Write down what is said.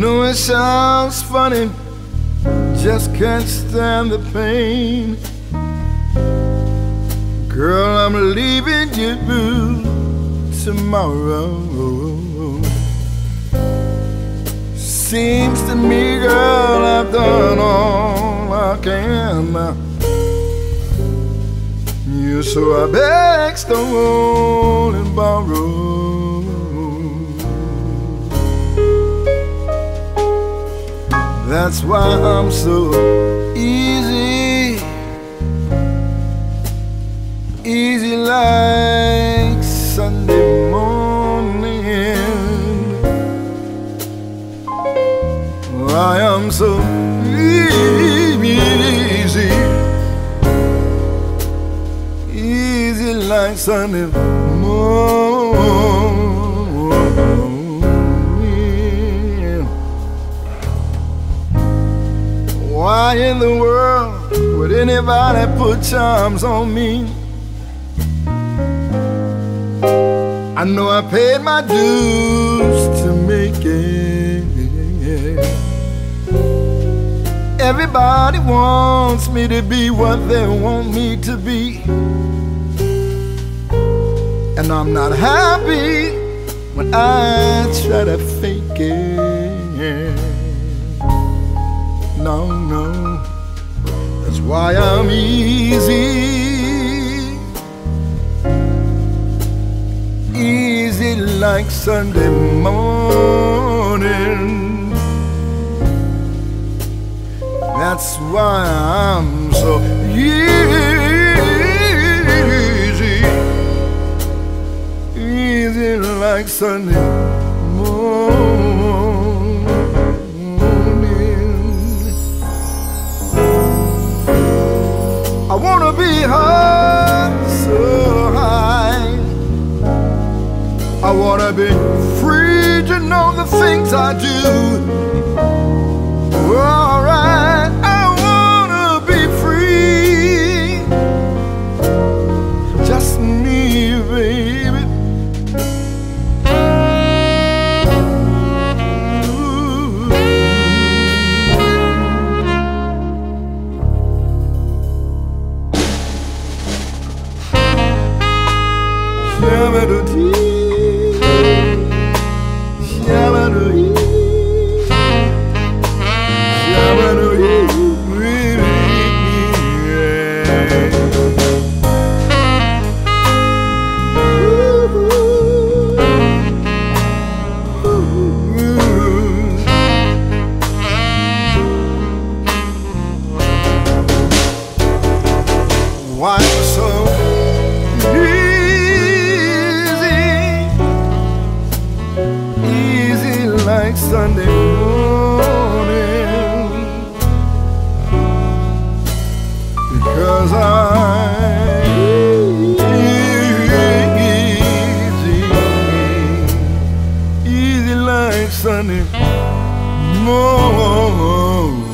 know it sounds funny, just can't stand the pain. Girl, I'm leaving you tomorrow. Seems to me, girl, I've done all I can. You so I beg, stole and borrow. That's why I'm so easy, easy like Sunday morning. I am so easy, easy like Sunday morning. Why in the world would anybody put charms on me? I know I paid my dues to make it. Everybody wants me to be what they want me to be, and I'm not happy when I try to fake it. No, no, that's why I'm easy, easy like Sunday morning. That's why I'm so easy, easy like Sunday morning. I wanna be high, so high. I wanna be free to know the things I do. Alright, I wanna be free, just me, baby. Ooh. Shabba-doo-dee, shabba-doo-dee. Why so easy, easy like Sunday morning? Because I'm easy, easy like Sunday morning.